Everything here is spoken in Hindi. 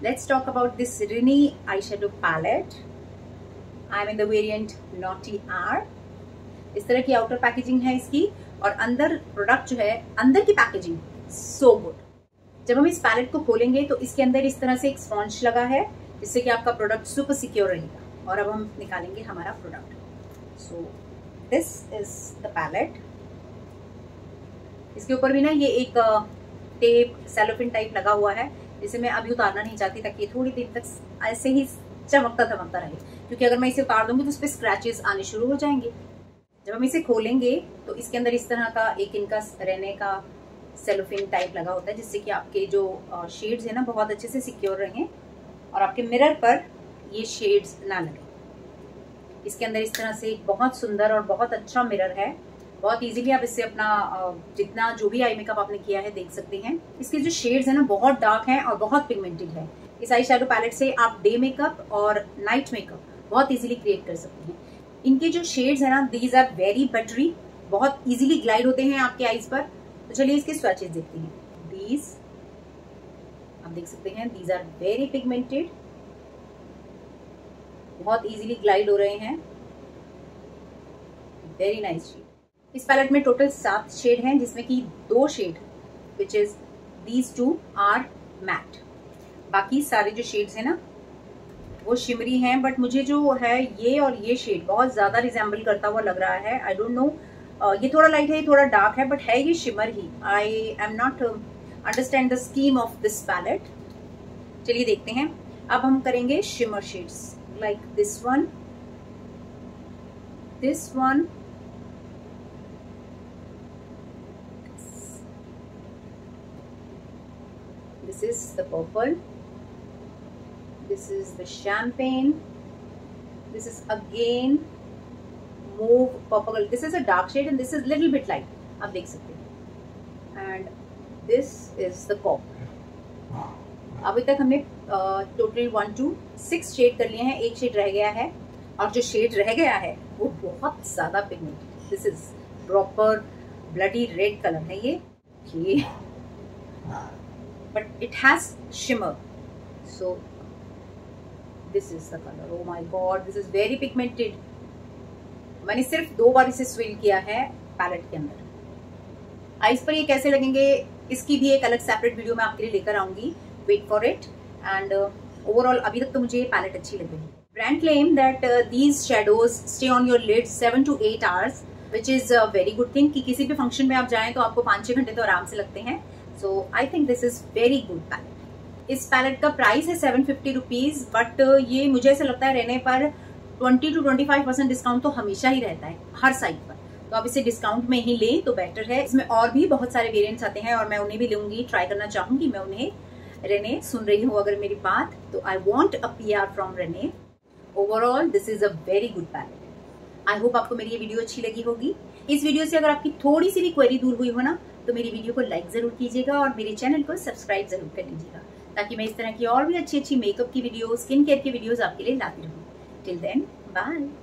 Let's talk about this Rini eyeshadow palette. I'm in the variant Naughty R. इस तरह की आउटर पैकेजिंग है इसकी, और अंदर प्रोडक्ट जो है, अंदर की पैकेजिंग सो गुड। जब हम इस पैलेट को खोलेंगे तो इसके अंदर इस तरह से एक स्पॉन्ज लगा है जिससे कि आपका प्रोडक्ट सुपर सिक्योर रहेगा। और अब हम निकालेंगे हमारा product. So this is the palette. इसके ऊपर भी ना ये एक टेप सेलोफिन टाइप लगा हुआ है, जिसे मैं अभी उतारना नहीं चाहती ताकि थोड़ी देर तक ऐसे ही चमकता धमकता रहे, क्योंकि अगर मैं इसे उतार दूंगी तो उस पर स्क्रैचेस आने शुरू हो जाएंगे। जब हम इसे खोलेंगे तो इसके अंदर इस तरह का एक इनका रेने का सेलोफिन टाइप लगा होता है, जिससे कि आपके जो शेड्स है ना बहुत अच्छे से सिक्योर रहें और आपके मिरर पर ये शेड्स ना लगे। इसके अंदर इस तरह से एक बहुत सुंदर और बहुत अच्छा मिरर है। बहुत इजीली आप इससे अपना जितना जो भी आई मेकअप आपने किया है देख सकते हैं। इसके जो शेड्स है ना बहुत डार्क हैं और बहुत पिगमेंटेड है। इस आई शैडो पैलेट से आप डे मेकअप और नाइट मेकअप बहुत इजीली क्रिएट कर सकते हैं। इनके जो शेड्स है ना, दीज आर वेरी बटरी, बहुत इजीली ग्लाइड होते हैं आपके आईज पर। तो चलिए इसके स्वैचेस देखते हैं। दीज आप देख सकते हैं, दीज आर वेरी पिगमेंटेड, बहुत इजीली ग्लाइड हो रहे हैं। Very nice shade. इस पैलेट में टोटल 7 शेड हैं, जिसमें कि 2 shade which is these 2 are matte. बाकी सारे जो शेड्स हैं ना वो शिमरी हैं, बट मुझे जो है ये और ये शेड बहुत ज्यादा रिजेंबल करता हुआ लग रहा है। आई डोंट नो, ये थोड़ा लाइट है, ये थोड़ा डार्क है, बट है ये शिमर ही। I am not understand the scheme of this palette. चलिए देखते हैं। अब हम करेंगे shimmer shades like this one, this one, this is the purple, this is the champagne, this is again mauve purple, this is a dark shade and this is little bit light, आप देख सकते हैं, and this is the copper। अभी तक हमने टोटल 1 to 6 शेड कर लिए हैं, एक शेड रह गया है, और जो शेड रह गया है वो बहुत ज्यादा pigmented. This is proper bloody red colour है ये but it has shimmer, so this is the color। oh my god, this is very pigmented। मैंने सिर्फ 2 बार इसे स्विल किया है पैलेट के अंदर। आईज पर ये कैसे लगेंगे इसकी भी एक अलग सेपरेट वीडियो मैं आपके लिए लेकर आऊंगी, wait for it. And overall अभी तक तो मुझे ये पैलेट अच्छी लग रही है। Brand claim that these shadows stay on your lid 7 to 8 hours, which is a very good thing कि किसी भी फंक्शन में आप जाएं तो आपको 5-6 घंटे तो आराम से लगते हैं। So I think this is very good palette। इस पैलेट का प्राइस है 750 रुपीज, बट ये मुझे ऐसा लगता है रहने पर 20 to 25% डिस्काउंट तो हमेशा ही रहता है हर साइट पर, तो आप इसे डिस्काउंट में ही लें तो बेटर है। इसमें और भी बहुत सारे वेरिएंट्स आते हैं और मैं उन्हें भी लूंगी, ट्राई करना चाहूंगी मैं उन्हें। रेने सुन रही हूँ अगर मेरी बात, तो I want a PR from Renee. Overall this is a very good palette. I hope आपको मेरी ये वीडियो अच्छी लगी होगी। इस वीडियो से अगर आपकी थोड़ी सी भी क्वेरी दूर हुई हो ना, तो मेरी वीडियो को लाइक जरूर कीजिएगा और मेरे चैनल को सब्सक्राइब जरूर कर लीजिएगा, ताकि मैं इस तरह की और भी अच्छी अच्छी मेकअप की वीडियो, स्किन केयर की वीडियोस आपके लिए लाती रहूं। Till then bye.